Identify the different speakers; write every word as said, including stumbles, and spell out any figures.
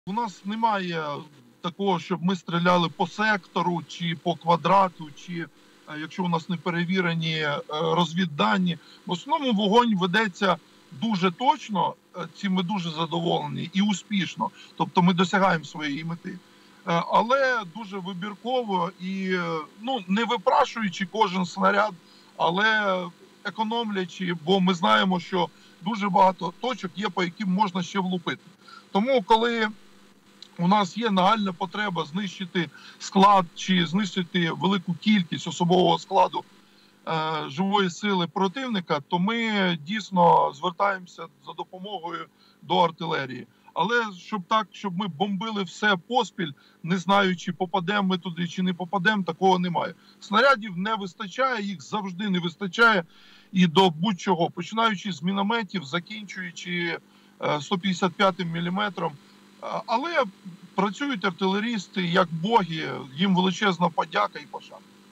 Speaker 1: У нас немає такого, щоб ми стріляли по сектору чи по квадрату, чи якщо у нас не перевірені розвіддані. В основному вогонь ведеться дуже точно, цим ми дуже задоволені, і успішно. Тобто ми досягаємо своєї мети. Але дуже вибірково і, ну, не випрашуючи кожен снаряд, але економлячи, бо ми знаємо, що дуже багато точок є, по яким можна ще влупити. Тому, коли у нас є нагальна потреба знищити склад чи знищити велику кількість особового складу е, живої сили противника, то ми дійсно звертаємося за допомогою до артилерії. Але щоб так, щоб ми бомбили все поспіль, не знаючи, попадемо ми туди чи не попадемо, такого немає. Снарядів не вистачає, їх завжди не вистачає і до будь-чого, починаючи з мінометів, закінчуючи сто п'ятдесят п'ятим міліметром. Але працюють артилерісти як боги, їм величезна подяка і пошана.